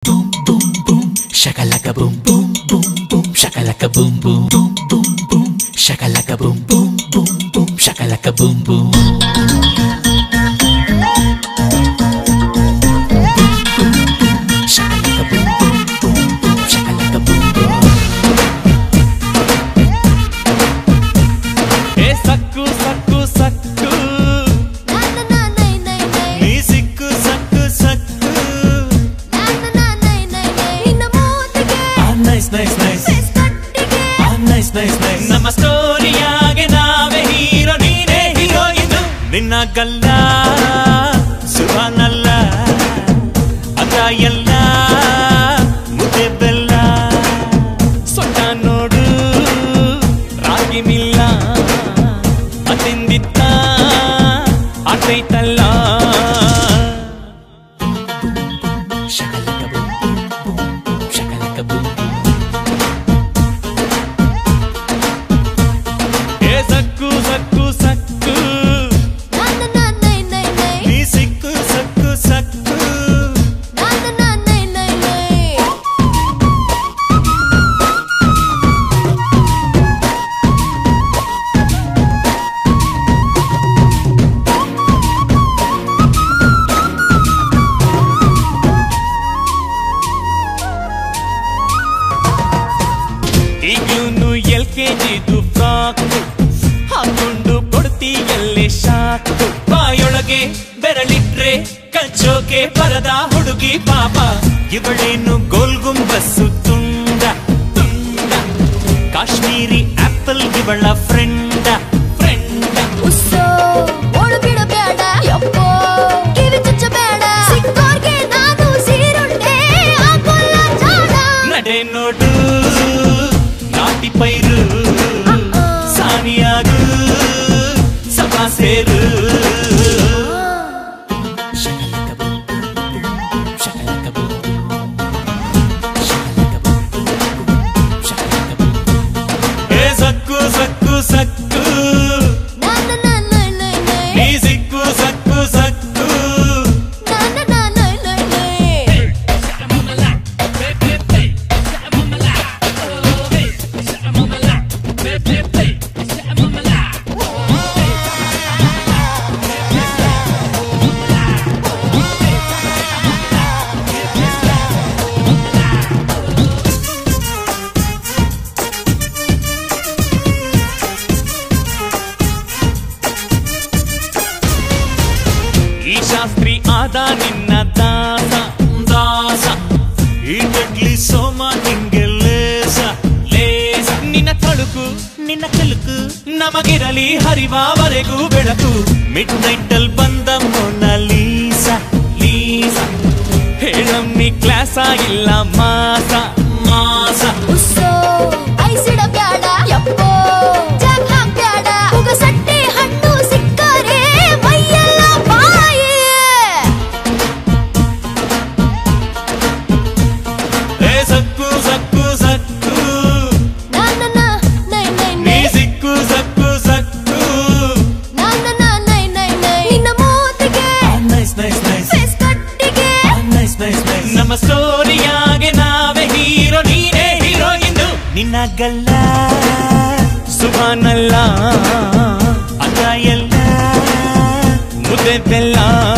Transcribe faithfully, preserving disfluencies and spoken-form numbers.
boom boom boom shakalaka boom boom boom boom shakalaka boom boom boom boom boom shakalaka boom boom boom boom shakalaka boom boom shakalaka boom boom boom boom shakalaka boom boom hey sakku sakku sakku na na na nay nay nay nee sikku sakku sakku na na na nay nay nay inna mootige ah nice nice nice face kattige ah nice nice nice nama story yaage naave hero neene heroine ninna galla subhanallah ada ella mudde bella sotta nodu ragi milla atinditta ataitalla shakalaka boom boom boom boom shakalaka boom boom hey sakku sakku sakku na na na nay nay nay nee sikku sakku sakku na na na nay nay nay ಈಗೂನು ಎಲ್ ಕೆ ಜಿದು frock ಹಾಕೊಂಡು ಕೊಡ್ತೀಯಲ್ಲೇ shock ಬಾಯೊಳಗೆ ಬೆರಳಿಟ್ರೆ ಕಚ್ಚೋಕೆ ಬರದ ಹುಡುಗಿ ಪಾಪ ಇವಳೇನು ಗೋಲ್ ಗುಂಬಸ್ಸು ತುಂಡ ತುಂಡ ಕಾಶ್ಮೀರಿ ಆಪಲ್ ಇವಳ ಫ್ರೆಂಡ ಫ್ರೆಂಡ ಉಸ್ಸೋ ಓಡು ಬಿಡಬೇಡ ಯಪ್ಪೋ ಕಿವಿ ಚುಚ್ಚಬೇಡ ಸಿಕ್ಕೋರ್ಗೆ ನಾನು ಸೀರುಂಡೆ ಹಾಕೋಲ್ಲ ಜಾಡ ನಡೆ ನೋಡು ನಾಟಿ ಪೈರು ಸಾನಿಯಾಗು ಸಭಾ ಸೇರು shakalaka boom boom boom shakalaka boom boom shakalaka boom boom boom shakalaka boom boom ಏ Sakku Sakku Sakku na na na nay nay nay ನೀ ಸಿಕ್ಕು Sakku Sakku na na na nay nay nay ಈ ಶಾಸ್ತ್ರಿ ಆದ ನಿನ್ನ ದಾಸ ದಾಸ ಈ ಕಡ್ಲಿ ಸೋಮ ನಿಂಗೆ ಲೇಸ ಲೇಸ ನಿನ್ನ ತಳುಕು ನಿನ್ನ ಕಲುಕು ನಮಗಿರಲಿ ಹರಿವಾವರೆಗೂ ಬೆಳಕು ಮಿಡ್ ನೈಟ್ ಅಲ್ಲಿ ಬಂದ ಮೊನಾಲೀಸ ಲೀಸ ಹೇಳಮ್ಮಿ ಕ್ಲಾಸ ಇಲ್ಲ ಮಾಸ ಮಾಸ ಉಸ್ಸೋ ಐಸಿಡಬೇಡ ಯಪ್ಪೋ ಜಾಗ್ ಹಾಕ್ಬೇಡ ಉಗಸಟ್ಟೆ ಹಣ್ಣು ಸಿಕ್ಕರೆ ಮೈಯೆಲ್ಲ ಬಾಯಿ ಏ Sakku Sakku Sakku na na na nay nay ನೀ nay ಸಿಕ್ಕು Sakku Sakku na na na nay nay nay ನಿನ್ನ ಮೂತಿಗೆ ನೈಸ್ ನೈಸ್ ನೈಸ್ ಫೇಸ್ ಕಟ್ಟಿಗೆ ನೈಸ್ ನೈಸ್ ನೈಸ್ ನಮ್ಮ ಸ್ಟೋರಿಯಾಗೆ ನಾವೇ ಹೀರೋ ನೀನೇ ಹೀರೋಯಿನ್ ನಿನ್ನ ಗಲ್ಲ ಸುಭಾನಲ್ಲ ಅದ ಎಲ್ಲ ಮುದ್ದೆ ಬೆಲ್ಲ